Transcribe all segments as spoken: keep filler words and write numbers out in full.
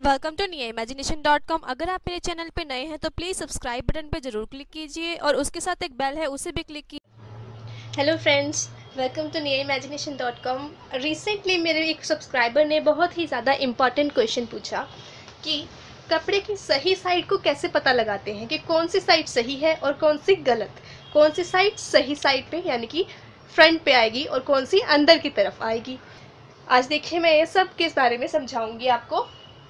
Welcome to Nia imagination dot com. अगर आप मेरे चैनल पे नए हैं तो प्लीज़ सब्सक्राइब बटन पे ज़रूर क्लिक कीजिए और उसके साथ एक बेल है उसे भी क्लिक कीजिए। Hello friends, welcome to Nia imagination dot com. Recently मेरे एक सब्सक्राइबर ने बहुत ही ज़्यादा इम्पॉर्टेंट क्वेश्चन पूछा कि कपड़े की सही साइड को कैसे पता लगाते हैं, कि कौन सी साइड सही है और कौन सी गलत, कौन सी साइड सही साइड पे यानी कि फ्रंट पे आएगी और कौन सी अंदर की तरफ आएगी। आज देखिए मैं ये सब किस बारे में समझाऊंगी आपको।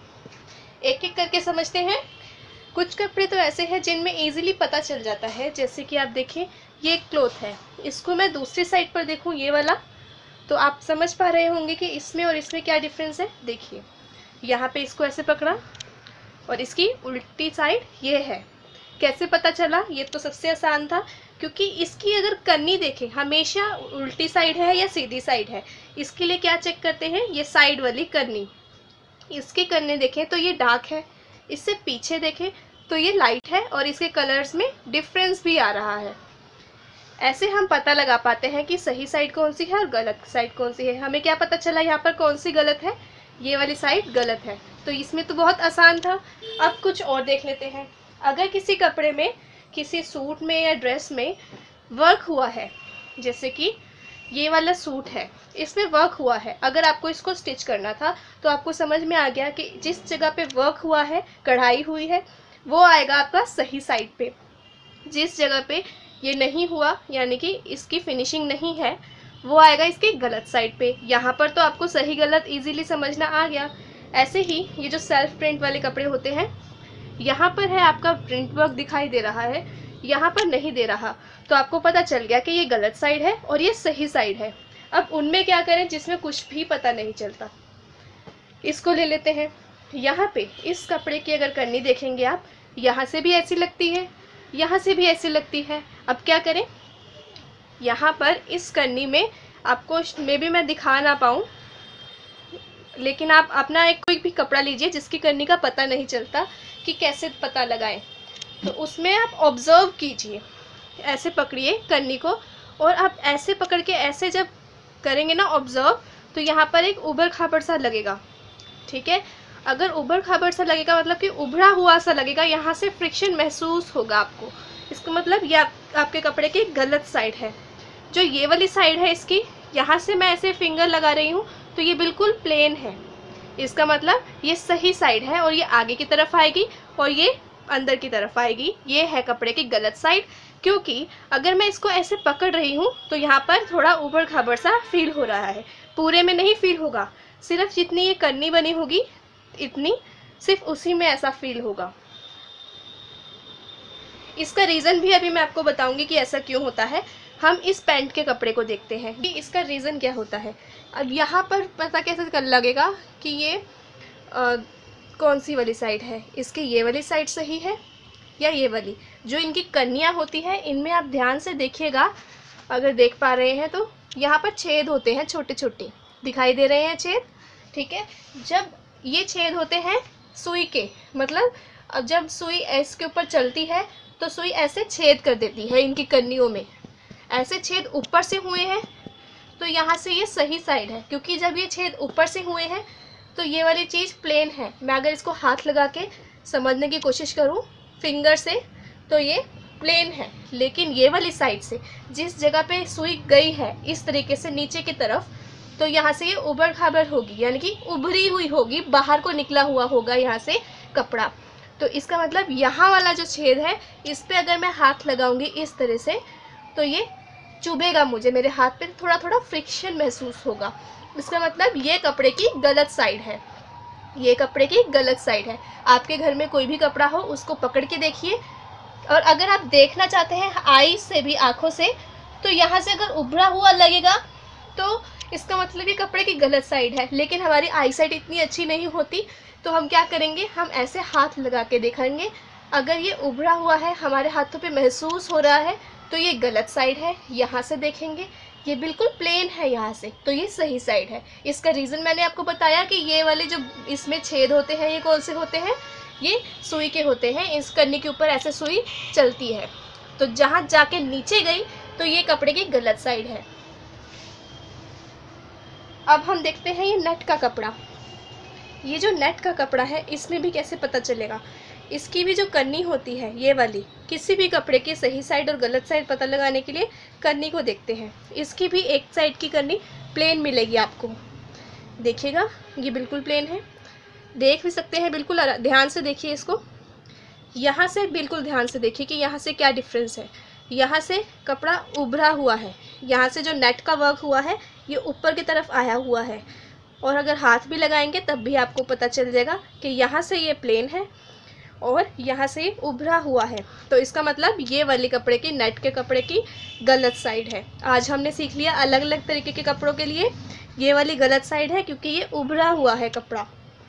एक एक करके समझते हैं। कुछ कपड़े तो ऐसे हैं जिनमें इजीली पता चल जाता है, जैसे कि आप देखें ये एक क्लॉथ है, इसको मैं दूसरी साइड पर देखूं ये वाला, तो आप समझ पा रहे होंगे कि इसमें और इसमें क्या डिफरेंस है। देखिए यहाँ पे इसको ऐसे पकड़ा और इसकी उल्टी साइड ये है। कैसे पता चला? ये तो सबसे आसान था, क्योंकि इसकी अगर कन्नी देखें हमेशा उल्टी साइड है या सीधी साइड है। इसके लिए क्या चेक करते हैं? ये साइड वाली कन्नी। इसके कन्ने देखें तो ये डार्क है, इससे पीछे देखें तो ये लाइट है और इसके कलर्स में डिफरेंस भी आ रहा है। ऐसे हम पता लगा पाते हैं कि सही साइड कौन सी है और गलत साइड कौन सी है। हमें क्या पता चला यहाँ पर कौन सी गलत है? ये वाली साइड गलत है। तो इसमें तो बहुत आसान था। अब कुछ और देख लेते हैं। अगर किसी कपड़े में, किसी सूट में या ड्रेस में वर्क हुआ है, जैसे कि ये वाला सूट है, इसमें वर्क हुआ है, अगर आपको इसको स्टिच करना था तो आपको समझ में आ गया कि जिस जगह पे वर्क हुआ है, कढ़ाई हुई है, वो आएगा आपका सही साइड पे। जिस जगह पे ये नहीं हुआ यानी कि इसकी फिनिशिंग नहीं है, वो आएगा इसके गलत साइड पे। यहाँ पर तो आपको सही गलत इजीली समझना आ गया। ऐसे ही ये जो सेल्फ प्रिंट वाले कपड़े होते हैं, यहाँ पर है आपका प्रिंट वर्क दिखाई दे रहा है, यहाँ पर नहीं दे रहा, तो आपको पता चल गया कि ये गलत साइड है और ये सही साइड है। अब उनमें क्या करें जिसमें कुछ भी पता नहीं चलता? इसको ले लेते हैं। यहाँ पे इस कपड़े की अगर कन्नी देखेंगे आप, यहाँ से भी ऐसी लगती है, यहाँ से भी ऐसी लगती है। अब क्या करें? यहाँ पर इस कन्नी में आपको मे भी मैं दिखा ना पाऊँ, लेकिन आप अपना एक कोई भी कपड़ा लीजिए जिसकी कन्नी का पता नहीं चलता कि कैसे पता लगाएं, तो उसमें आप ऑब्जर्व कीजिए। ऐसे पकड़िए कन्नी को और आप ऐसे पकड़ के ऐसे जब करेंगे ना ऑब्जर्व, तो यहाँ पर एक उबड़ खाबड़ सा लगेगा। ठीक है, अगर उबड़ खाबड़ सा लगेगा मतलब कि उभरा हुआ सा लगेगा, यहाँ से फ्रिक्शन महसूस होगा आपको, इसका मतलब ये आप, आपके कपड़े की गलत साइड है। जो ये वाली साइड है इसकी, यहाँ से मैं ऐसे फिंगर लगा रही हूँ तो ये बिल्कुल प्लेन है, इसका मतलब ये सही साइड है और ये आगे की तरफ आएगी और ये अंदर की तरफ आएगी। ये है कपड़े की गलत साइड, क्योंकि अगर मैं इसको ऐसे पकड़ रही हूँ तो यहाँ पर थोड़ा उबड़ खाबड़ सा फील हो रहा है। पूरे में नहीं फील होगा, सिर्फ जितनी ये कन्नी बनी होगी इतनी, सिर्फ उसी में ऐसा फील होगा। इसका रीज़न भी अभी मैं आपको बताऊंगी कि ऐसा क्यों होता है। हम इस पैंट के कपड़े को देखते हैं कि इसका रीज़न क्या होता है। अब यहाँ पर पता कैसे कर लगेगा कि ये आ, कौन सी वाली साइड है? इसकी ये वाली साइड सही है या ये वाली? जो इनकी कन्नियाँ होती हैं इनमें आप ध्यान से देखिएगा, अगर देख पा रहे हैं तो यहाँ पर छेद होते हैं, छोटे छोटे दिखाई दे रहे हैं छेद। ठीक है, जब ये छेद होते हैं सुई के, मतलब अब जब सुई इसके ऊपर चलती है तो सुई ऐसे छेद कर देती है इनकी कन्नियों में। ऐसे छेद ऊपर से हुए हैं तो यहाँ से ये सही साइड है, क्योंकि जब ये छेद ऊपर से हुए हैं तो ये वाली चीज़ प्लेन है। मैं अगर इसको हाथ लगा के समझने की कोशिश करूँ फिंगर से तो ये प्लेन है, लेकिन ये वाली साइड से जिस जगह पे सुई गई है इस तरीके से नीचे की तरफ, तो यहाँ से ये उबड़ खाबड़ होगी, यानी कि उभरी हुई होगी, बाहर को निकला हुआ होगा यहाँ से कपड़ा। तो इसका मतलब यहाँ वाला जो छेद है इस पर अगर मैं हाथ लगाऊंगी इस तरह से तो ये चुभेगा मुझे, मेरे हाथ पे थोड़ा थोड़ा फ्रिक्शन महसूस होगा। इसका मतलब ये कपड़े की गलत साइड है, ये कपड़े की गलत साइड है। आपके घर में कोई भी कपड़ा हो उसको पकड़ के देखिए, और अगर आप देखना चाहते हैं आई से भी, आँखों से, तो यहाँ से अगर उभरा हुआ लगेगा तो इसका मतलब ये कपड़े की गलत साइड है। लेकिन हमारी आई साइड इतनी अच्छी नहीं होती, तो हम क्या करेंगे, हम ऐसे हाथ लगा के देखेंगे। अगर ये उभरा हुआ है, हमारे हाथों पे महसूस हो रहा है, तो ये गलत साइड है। यहाँ से देखेंगे ये बिल्कुल प्लेन है यहाँ से, तो ये सही साइड है। इसका रीज़न मैंने आपको बताया कि ये वाले जो इसमें छेद होते हैं ये कौन से होते हैं? ये सुई के होते हैं। इस कन्नी के ऊपर ऐसे सुई चलती है, तो जहाँ जाके नीचे गई तो ये कपड़े की गलत साइड है। अब हम देखते हैं ये नेट का कपड़ा। ये जो नेट का कपड़ा है इसमें भी कैसे पता चलेगा? इसकी भी जो कन्नी होती है ये वाली, किसी भी कपड़े की सही साइड और गलत साइड पता लगाने के लिए कन्नी को देखते हैं। इसकी भी एक साइड की कन्नी प्लेन मिलेगी आपको। देखिएगा ये बिल्कुल प्लेन है, देख भी सकते हैं, बिल्कुल ध्यान से देखिए इसको। यहाँ से बिल्कुल ध्यान से देखिए कि यहाँ से क्या डिफरेंस है। यहाँ से कपड़ा उभरा हुआ है, यहाँ से जो नेट का वर्क हुआ है ये ऊपर की तरफ आया हुआ है। और अगर हाथ भी लगाएंगे तब भी आपको पता चल जाएगा कि यहाँ से ये प्लेन है और यहाँ से ये उभरा हुआ है। तो इसका मतलब ये वाली कपड़े की, नेट के कपड़े की गलत साइड है। आज हमने सीख लिया अलग अलग तरीके के कपड़ों के लिए ये वाली गलत साइड है क्योंकि ये उभरा हुआ है कपड़ा।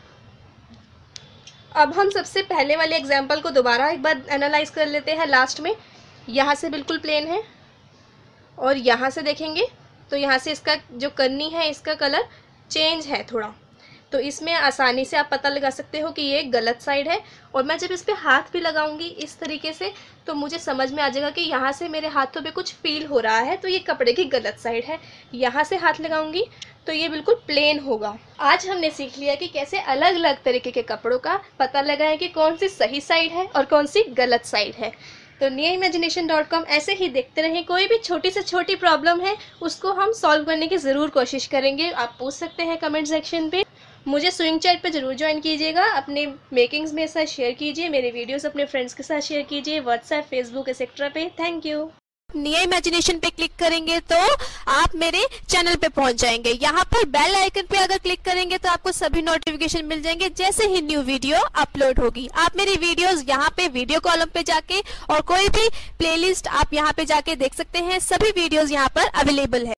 अब हम सबसे पहले वाले एग्जाम्पल को दोबारा एक बार एनालाइज कर लेते हैं। लास्ट में यहाँ से बिल्कुल प्लेन है और यहाँ से देखेंगे तो यहाँ से इसका जो कन्नी है इसका कलर चेंज है थोड़ा। तो इसमें आसानी से आप पता लगा सकते हो कि ये गलत साइड है। और मैं जब इस पर हाथ भी लगाऊंगी इस तरीके से तो मुझे समझ में आ जाएगा कि यहाँ से मेरे हाथों पे कुछ फील हो रहा है तो ये कपड़े की गलत साइड है। यहाँ से हाथ लगाऊंगी तो ये बिल्कुल प्लेन होगा। आज हमने सीख लिया कि कैसे अलग अलग तरीके के कपड़ों का पता लगाएं कि कौन सी सही साइड है और कौन सी गलत साइड है। तो निया इमेजिनेशन डॉट कॉम ऐसे ही देखते रहें। कोई भी छोटी से छोटी प्रॉब्लम है उसको हम सॉल्व करने की ज़रूर कोशिश करेंगे। आप पूछ सकते हैं कमेंट सेक्शन पे। मुझे स्विंग चैट पे ज़रूर ज्वाइन कीजिएगा, अपने मेकिंग्स मेरे साथ शेयर कीजिए, मेरे वीडियोस अपने फ्रेंड्स के साथ शेयर कीजिए, व्हाट्सएप, फेसबुक एक्सेट्रा पे। Thank you. निया इमेजिनेशन पे क्लिक करेंगे तो आप मेरे चैनल पे पहुंच जाएंगे। यहाँ पर बेल आइकन पे अगर क्लिक करेंगे तो आपको सभी नोटिफिकेशन मिल जाएंगे जैसे ही न्यू वीडियो अपलोड होगी। आप मेरी वीडियोस यहाँ पे वीडियो कॉलम पे जाके और कोई भी प्लेलिस्ट आप यहाँ पे जाके देख सकते हैं। सभी वीडियोस यहाँ पर अवेलेबल है।